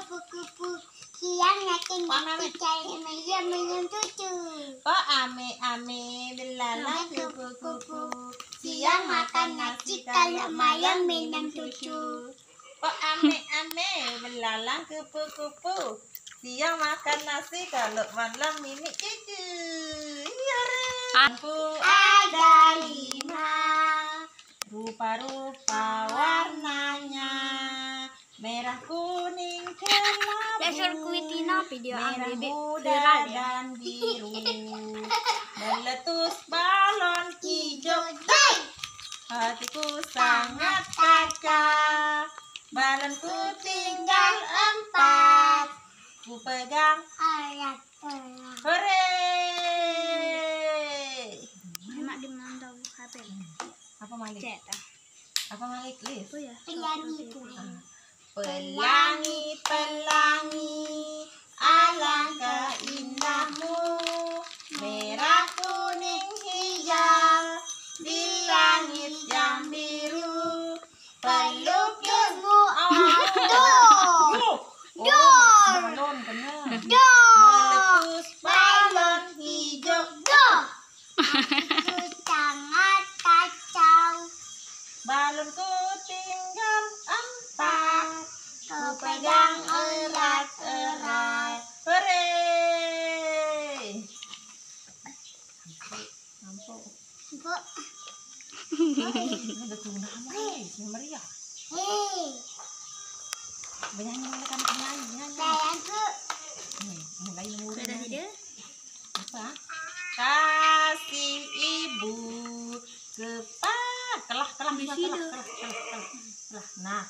kupu-kupu, siang nakin cari minum susu. Oh ame belalang kupu-kupu, siang makan nasi kalau malam minum susu. Oh ame belalang kupu-kupu, siang makan nasi kalau malam minum susu. Kampung ada 5, rupa-rupa warnanya, merah, kuning, kelabu, merah muda dan biru, meletus balon hijau. Hatiku sangat kacau, balonku tinggal 4, ku pegang hore. Apa Malik? Apa Malik? Lihat. Pelangi, alangkah indahmu, merah, kuning, hijau, di langit yang biru, pelukmu balon benar. Meletus balon hijau. Sangat kacau, Balonku tinggal 4, ku pegang erat-erat. Hore! Nampak. Ada tuna mai, Maria. Bernyanyi kan penyanyi. sayangku. Mulai muda. Apa? Kasih ibu kepada kelah. Nah,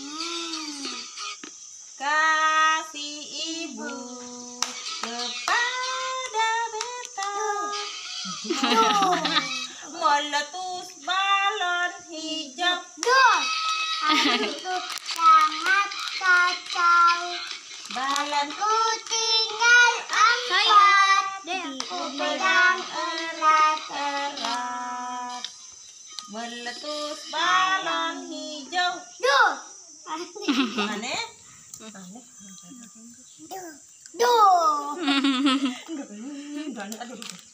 kasih ibu kepada beta, meletus balon hijau. Aku sangat kacau, balonku tinggal 4, ku pegang erat-erat, Meletus balon hijau. Aneh. Duh. Aduh.